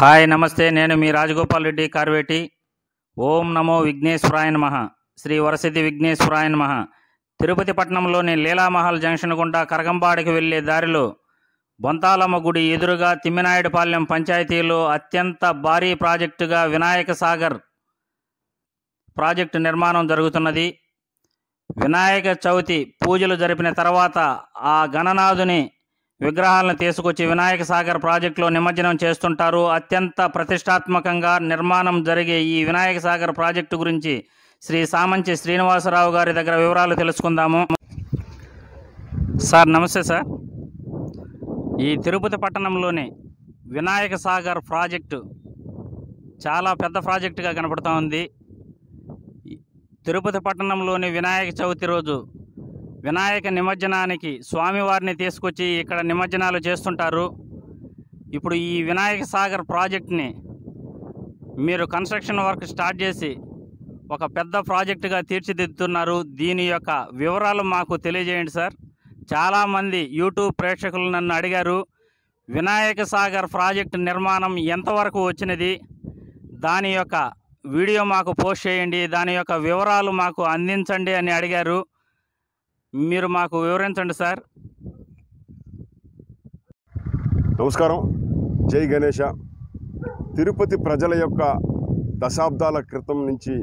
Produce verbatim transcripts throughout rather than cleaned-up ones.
Hi నమస్తే నేను మీ రాజగోపాల్ రెడ్డి కార్వేటి. ఓం నమో విఘ్నేశ్వరాయ నమః. శ్రీ వరసిద్ధి విఘ్నేశ్వరాయ నమః. తిరుపతి పట్టణంలోని లీలామహల్ జంక్షన్ గుండా కరగంపాడికి వెళ్లే దారిలో బొంతాలమ్మ గుడి ఎదురుగా తిమ్మినాయుడుపాలెం పంచాయతీలో అత్యంత భారీ ప్రాజెక్టుగా వినాయక సాగర్ ప్రాజెక్టు నిర్మాణం జరుగుతున్నది. వినాయక చవితి పూజలు జరిపిన తర్వాత ఆ గణనాథుని విగ్రహాలను తీసుకొచ్చి వినాయక సాగర్ ప్రాజెక్టులో నిమజ్జనం చేస్తుంటారు. అత్యంత ప్రతిష్టాత్మకంగా నిర్మాణం జరిగే ఈ వినాయక సాగర్ ప్రాజెక్టు గురించి శ్రీ సామంచి శ్రీనివాసరావు గారి దగ్గర వివరాలు తెలుసుకుందాము. సార్ నమస్తే సార్. ఈ తిరుపతి పట్టణంలోని వినాయక సాగర్ ప్రాజెక్టు చాలా పెద్ద ప్రాజెక్టుగా కనపడుతూ ఉంది. తిరుపతి పట్టణంలోని వినాయక చవితి రోజు వినాయక నిమజ్జనానికి స్వామివారిని తీసుకొచ్చి ఇక్కడ నిమజ్జనాలు చేస్తుంటారు. ఇప్పుడు ఈ వినాయక సాగర్ ప్రాజెక్ట్ని మీరు కన్స్ట్రక్షన్ వర్క్ స్టార్ట్ చేసి ఒక పెద్ద ప్రాజెక్టుగా తీర్చిదిద్దుతున్నారు. దీని యొక్క వివరాలు మాకు తెలియజేయండి సార్. చాలామంది యూట్యూబ్ ప్రేక్షకులు నన్ను అడిగారు, వినాయక సాగర్ ప్రాజెక్టు నిర్మాణం ఎంతవరకు వచ్చినది, దాని యొక్క వీడియో మాకు పోస్ట్ చేయండి, దాని యొక్క వివరాలు మాకు అందించండి అని అడిగారు. మీరు మాకు వివరించండి సార్. నమస్కారం. జై గణేష. తిరుపతి ప్రజల యొక్క దశాబ్దాల క్రితం నుంచి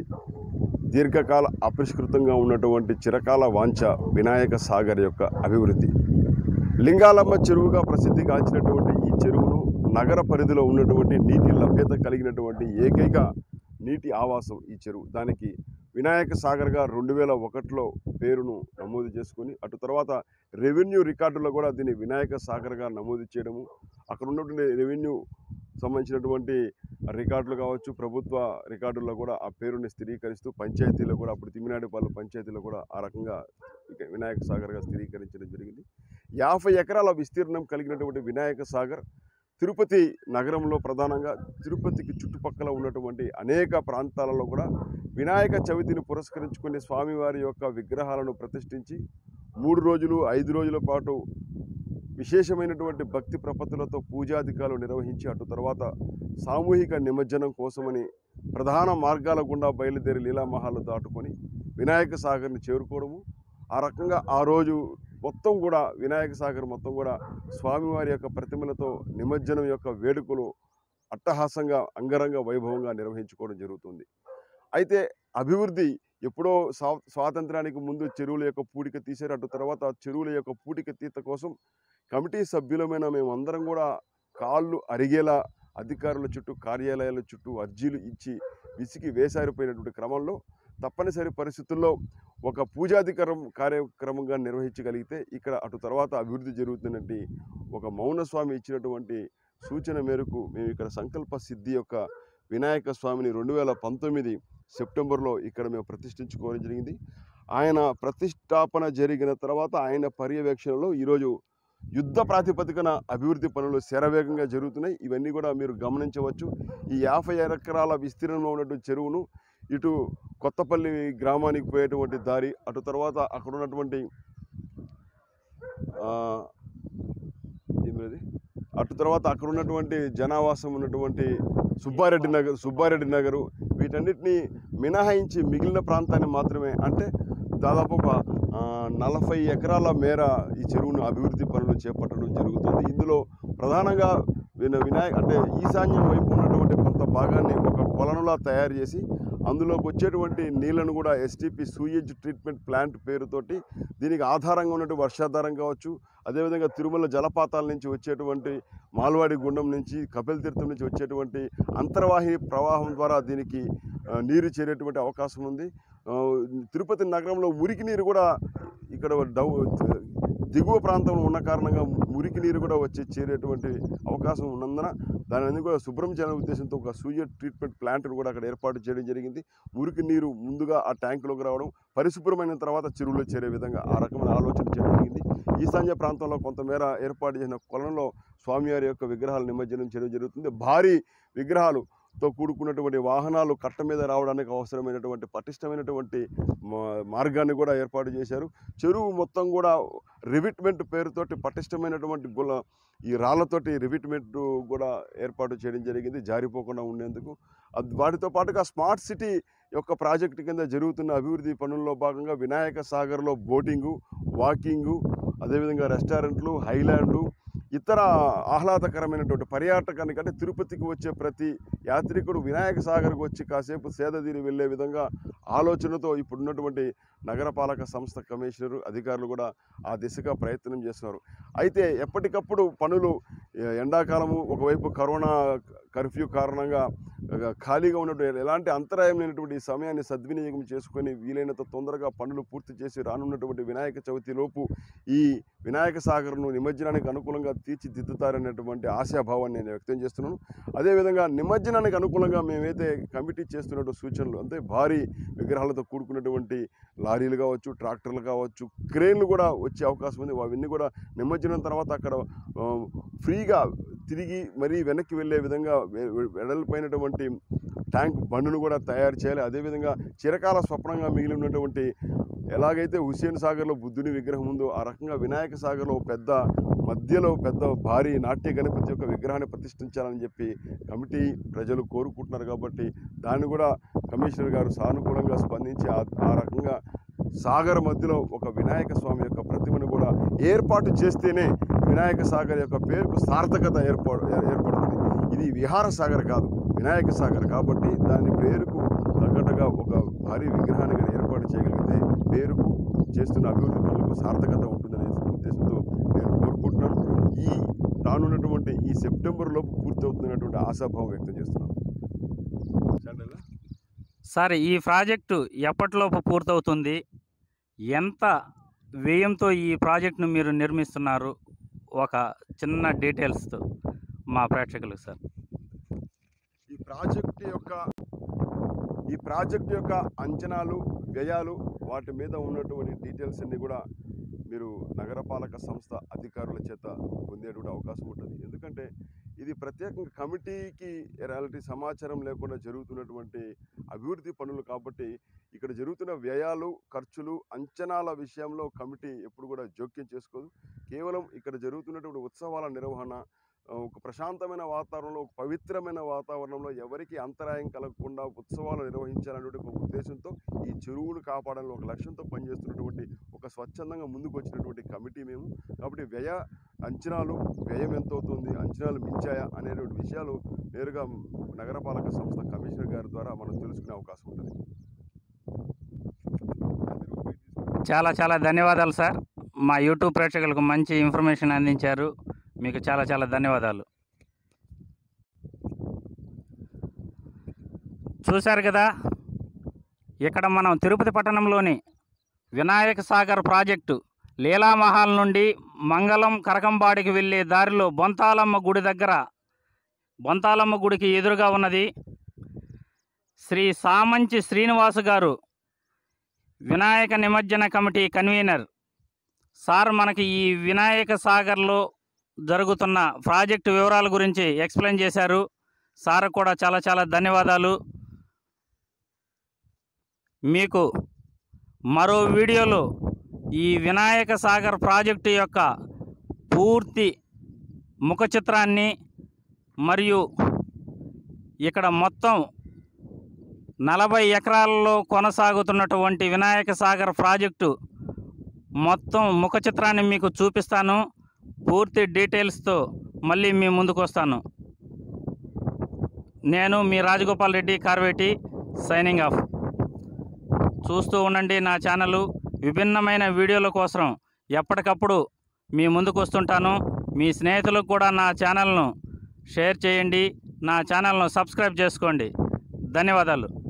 దీర్ఘకాల అపరిష్కృతంగా ఉన్నటువంటి చిరకాల వాంఛ వినాయక సాగర్ యొక్క అభివృద్ధి. లింగాలమ్మ చెరువుగా ప్రసిద్ధిగాంచినటువంటి ఈ చెరువును నగర పరిధిలో ఉన్నటువంటి నీటి లభ్యత కలిగినటువంటి ఏకైక నీటి ఆవాసం ఈ చెరువు. దానికి వినాయక సాగర్గా రెండు వేల ఒకటిలో పేరును నమోదు చేసుకుని అటు తర్వాత రెవెన్యూ రికార్డులో కూడా దీన్ని వినాయక సాగర్గా నమోదు చేయడము, అక్కడ ఉన్నటువంటి రెవెన్యూ సంబంధించినటువంటి రికార్డులు కావచ్చు, ప్రభుత్వ రికార్డుల్లో కూడా ఆ పేరుని స్థిరీకరిస్తూ పంచాయతీలో కూడా అప్పుడు తిమ్మినాయుడుపాలెం పంచాయతీలో కూడా ఆ రకంగా వినాయక సాగర్గా స్థిరీకరించడం జరిగింది. యాభై ఎకరాల విస్తీర్ణం కలిగినటువంటి వినాయక సాగర్ తిరుపతి నగరంలో ప్రధానంగా తిరుపతికి చుట్టుపక్కల ఉన్నటువంటి అనేక ప్రాంతాలలో కూడా వినాయక చవితిని పురస్కరించుకుని స్వామివారి యొక్క విగ్రహాలను ప్రతిష్ఠించి మూడు రోజులు ఐదు రోజుల పాటు విశేషమైనటువంటి భక్తి ప్రపత్తులతో పూజాధికాలు నిర్వహించి అటు తర్వాత సామూహిక నిమజ్జనం కోసమని ప్రధాన మార్గాల గుండా బయలుదేరి లీలామహాలు దాటుకొని వినాయక సాగర్ని చేరుకోవడము, ఆ రకంగా ఆ రోజు మొత్తం కూడా వినాయక సాగర్ మొత్తం కూడా స్వామివారి యొక్క ప్రతిమలతో నిమజ్జనం యొక్క వేడుకలు అట్టహాసంగా అంగరంగ వైభవంగా నిర్వహించుకోవడం జరుగుతుంది. అయితే అభివృద్ధి ఎప్పుడో స్వా స్వాతంత్రానికి ముందు చెరువుల యొక్క పూడిక తీశారు. అటు తర్వాత చెరువుల యొక్క పూడిక తీత కోసం కమిటీ సభ్యులమైన మేమందరం కూడా కాళ్ళు అరిగేలా అధికారుల చుట్టూ కార్యాలయాల చుట్టూ అర్జీలు ఇచ్చి విసిగి వేసారిపోయినటువంటి క్రమంలో తప్పనిసరి పరిస్థితుల్లో ఒక పూజాధికారం కార్యక్రమంగా నిర్వహించగలిగితే ఇక్కడ అటు తర్వాత అభివృద్ధి జరుగుతున్నటువంటి ఒక మౌనస్వామి ఇచ్చినటువంటి సూచన మేరకు మేము ఇక్కడ సంకల్ప సిద్ధి యొక్క వినాయక స్వామిని రెండు వేల పంతొమ్మిది సెప్టెంబర్లో ఇక్కడ మేము ప్రతిష్ఠించుకోవడం జరిగింది. ఆయన ప్రతిష్టాపన జరిగిన తర్వాత ఆయన పర్యవేక్షణలో ఈరోజు యుద్ధ ప్రాతిపదికన అభివృద్ధి పనులు శరవేగంగా జరుగుతున్నాయి. ఇవన్నీ కూడా మీరు గమనించవచ్చు. ఈ యాభై ఎకరాల విస్తీర్ణంలో ఉన్నటువంటి చెరువును ఇటు కొత్తపల్లి గ్రామానికి పోయేటువంటి దారి, అటు తర్వాత అక్కడ ఉన్నటువంటి ఏమిది అటు తర్వాత అక్కడ ఉన్నటువంటి జనావాసం ఉన్నటువంటి సుబ్బారెడ్డి నగర్ సుబ్బారెడ్డి నగరు వీటన్నిటిని మినహాయించి మిగిలిన ప్రాంతాన్ని మాత్రమే, అంటే దాదాపు ఒక నలభై ఎకరాల మేర ఈ చెరువును అభివృద్ధి పనులు చేపట్టడం జరుగుతుంది. ఇందులో ప్రధానంగా వినాయక అంటే ఈశాన్యం వైపు ఉన్నటువంటి కొంత భాగాన్ని ఒక కొలనులా తయారు చేసి అందులోకి వచ్చేటువంటి నీళ్లను కూడా ఎస్టీపీ సూయేజ్ ట్రీట్మెంట్ ప్లాంట్ పేరుతోటి దీనికి ఆధారంగా ఉన్నటువంటి వర్షాధారం కావచ్చు, అదేవిధంగా తిరుమల జలపాతాల నుంచి వచ్చేటువంటి మాల్వాడి గుండం నుంచి కపిల్ తీర్థం నుంచి వచ్చేటువంటి అంతర్వాహిని ప్రవాహం ద్వారా దీనికి నీరు చేరేటువంటి అవకాశం ఉంది. తిరుపతి నగరంలో మురికి నీరు కూడా ఇక్కడ డౌ దిగువ ప్రాంతంలో ఉన్న కారణంగా మురికి నీరు కూడా వచ్చి చేరేటువంటి అవకాశం ఉన్నందున దాని అన్ని కూడా శుభ్రం చేయాలనే ఉద్దేశంతో ఒక సూయేజ్ ట్రీట్మెంట్ ప్లాంట్ను కూడా అక్కడ ఏర్పాటు చేయడం జరిగింది. మురికి నీరు ముందుగా ఆ ట్యాంకులోకి రావడం, పరిశుభ్రమైన తర్వాత చెరువులో చేరే విధంగా ఆ రకమైన ఆలోచన చేయడం జరిగింది. ఈశాన్య ప్రాంతంలో కొంతమేర ఏర్పాటు చేసిన కొలంలో స్వామివారి యొక్క విగ్రహాలు నిమజ్జనం చేయడం జరుగుతుంది. భారీ విగ్రహాలు తో కూడుకున్నటువంటి వాహనాలు కట్ట మీద రావడానికి అవసరమైనటువంటి పటిష్టమైనటువంటి మార్గాన్ని కూడా ఏర్పాటు చేశారు. చెరువు మొత్తం కూడా రివిట్మెంట్ పేరుతోటి పటిష్టమైనటువంటి గుల ఈ రాళ్లతోటి రివిట్మెంట్ కూడా ఏర్పాటు చేయడం జరిగింది, జారిపోకుండా ఉండేందుకు. వాటితో పాటుగా స్మార్ట్ సిటీ యొక్క ప్రాజెక్టు కింద జరుగుతున్న అభివృద్ధి పనుల్లో భాగంగా వినాయక సాగర్లో బోటింగు, వాకింగు, అదేవిధంగా రెస్టారెంట్లు, హైలాండ్లు, ఇతర ఆహ్లాదకరమైనటువంటి పర్యాటకానికి అంటే తిరుపతికి వచ్చే ప్రతి యాత్రికుడు వినాయక సాగర్కు వచ్చి కాసేపు సేదతీరి వెళ్ళే విధంగా ఆలోచనతో ఇప్పుడున్నటువంటి నగరపాలక సంస్థ కమిషనరు అధికారులు కూడా ఆ దిశగా ప్రయత్నం చేస్తున్నారు. అయితే ఎప్పటికప్పుడు పనులు ఎండాకాలము ఒకవైపు కరోనా కర్ఫ్యూ కారణంగా ఖాళీగా ఉన్నటువంటి ఎలాంటి అంతరాయం లేనటువంటి ఈ సమయాన్ని సద్వినియోగం చేసుకొని వీలైనంత తొందరగా పనులు పూర్తి చేసి రానున్నటువంటి వినాయక చవితి లోపు ఈ వినాయక సాగర్ను నిమజ్జనానికి అనుకూలంగా తీర్చిదిద్దుతారనేటువంటి ఆశాభావాన్ని నేను వ్యక్తం చేస్తున్నాను. అదేవిధంగా నిమజ్జనానికి అనుకూలంగా మేమైతే కమిటీ చేస్తున్నటువంటి సూచనలు అంటే భారీ విగ్రహాలతో కూడుకున్నటువంటి లారీలు కావచ్చు, ట్రాక్టర్లు కావచ్చు, క్రేన్లు కూడా వచ్చే అవకాశం ఉంది. అవన్నీ కూడా నిమజ్జనం తర్వాత అక్కడ ఫ్రీగా తిరిగి మరీ వెనక్కి వెళ్ళే విధంగా వెడల్పైనటువంటి ట్యాంక్ బండ్ను కూడా తయారు చేయాలి. అదేవిధంగా చిరకాల స్వప్నంగా మిగిలి ఉన్నటువంటి ఎలాగైతే హుస్సేన్ సాగర్లో బుద్ధుని విగ్రహం ఉందో ఆ రకంగా వినాయక సాగర్లో పెద్ద మధ్యలో పెద్ద భారీ నాట్య గణపతి యొక్క విగ్రహాన్ని ప్రతిష్ఠించాలని చెప్పి కమిటీ ప్రజలు కోరుకుంటున్నారు. కాబట్టి దాన్ని కూడా కమిషనర్ గారు సానుకూలంగా స్పందించి ఆ రకంగా సాగర్ మధ్యలో ఒక వినాయక స్వామి యొక్క ప్రతిమను కూడా ఏర్పాటు చేస్తేనే వినాయక సాగర్ యొక్క పేరుకు సార్థకత ఏర్పాటు ఏర్పడుతుంది. ఇది విహార సాగర్ కాదు, వినాయక సాగర్. కాబట్టి దాని పేరుకు తగ్గట్టుగా ఒక భారీ విగ్రహాన్ని కానీ ఏర్పాటు చేయగలిగితే పేరుకు చేస్తున్న అభివృద్ధి పనులకు సార్థకత ఉంటుందనే ఉద్దేశంతో నేను కోరుకుంటున్నాను. ఈ రానున్నటువంటి ఈ సెప్టెంబర్ లోపు పూర్తవుతున్నటువంటి ఆశాభావం వ్యక్తం చేస్తున్నాను. సార్, ఈ ప్రాజెక్టు ఎప్పటిలోపు పూర్తవుతుంది? ఎంత వ్యయంతో ఈ ప్రాజెక్టును మీరు నిర్మిస్తున్నారు? ఒక చిన్న డీటెయిల్స్తో మా ప్రేక్షకులకు సార్. ఈ ప్రాజెక్టు యొక్క ఈ ప్రాజెక్టు యొక్క అంచనాలు, వ్యయాలు, వాటి మీద ఉన్నటువంటి డీటెయిల్స్ అన్నీ కూడా మీరు నగరపాలక సంస్థ అధికారుల చేత పొందేటువంటి అవకాశం ఉంటుంది. ఎందుకంటే ఇది ప్రత్యేకంగా కమిటీకి ఎలాంటి సమాచారం లేకుండా జరుగుతున్నటువంటి అభివృద్ధి పనులు కాబట్టి ఇక్కడ జరుగుతున్న వ్యయాలు, ఖర్చులు, అంచనాల విషయంలో కమిటీ ఎప్పుడు కూడా జోక్యం చేసుకోదు. కేవలం ఇక్కడ జరుగుతున్నటువంటి ఉత్సవాల నిర్వహణ, ఒక ప్రశాంతమైన వాతావరణంలో, ఒక పవిత్రమైన వాతావరణంలో ఎవరికి అంతరాయం కలగకుండా ఉత్సవాలు నిర్వహించాలనే ఒక ఉద్దేశంతో ఈ చెరువును కాపాడాలని ఒక లక్ష్యంతో పనిచేస్తున్నటువంటి ఒక స్వచ్ఛందంగా ముందుకు వచ్చినటువంటి కమిటీ మేము. కాబట్టి వ్యయ అంచనాలు, వ్యయం ఎంత అవుతుంది, అంచనాలు మించాయా అనేటువంటి విషయాలు నేరుగా నగరపాలక సంస్థ కమిషనర్ గారి ద్వారా మనం తెలుసుకునే అవకాశం ఉంటుంది. చాలా చాలా ధన్యవాదాలు సార్. మా యూట్యూబ్ ప్రేక్షకులకు మంచి ఇన్ఫర్మేషన్ అందించారు. మీకు చాలా చాలా ధన్యవాదాలు. చూశారు కదా, ఇక్కడ మనం తిరుపతి పట్టణంలోని వినాయక సాగర్ ప్రాజెక్టు లీలామహల్ నుండి మంగళం కరకంబాడికి వెళ్ళే దారిలో బొంతాలమ్మ గుడి దగ్గర, బొంతాలమ్మ గుడికి ఎదురుగా ఉన్నది. శ్రీ సామంచి శ్రీనివాసు గారు వినాయక నిమజ్జన కమిటీ కన్వీనర్ సార్ మనకి ఈ వినాయక సాగర్లో జరుగుతున్న ప్రాజెక్టు వివరాల గురించి ఎక్స్ప్లెయిన్ చేశారు. సార్ కూడా చాలా చాలా ధన్యవాదాలు. మీకు మరో వీడియోలో ఈ వినాయక సాగర్ ప్రాజెక్టు యొక్క పూర్తి ముఖ చిత్రాన్ని మరియు ఇక్కడ మొత్తం నలభై ఎకరాలలో కొనసాగుతున్నటువంటి వినాయక సాగర్ ప్రాజెక్టు మొత్తం ముఖ చిత్రాన్ని మీకు చూపిస్తాను. పూర్తి డీటెయిల్స్తో మళ్ళీ మీ ముందుకు వస్తాను. నేను మీ రాజగోపాల్ రెడ్డి కార్వేటి సైనింగ్ ఆఫ్. చూస్తూ ఉండండి నా ఛానల్. విభిన్నమైన వీడియోల కోసం ఎప్పటికప్పుడు మీ ముందుకు వస్తుంటాను. మీ స్నేహితులకు కూడా నా ఛానల్ను షేర్ చేయండి, నా ఛానల్ను సబ్స్క్రైబ్ చేసుకోండి. ధన్యవాదాలు.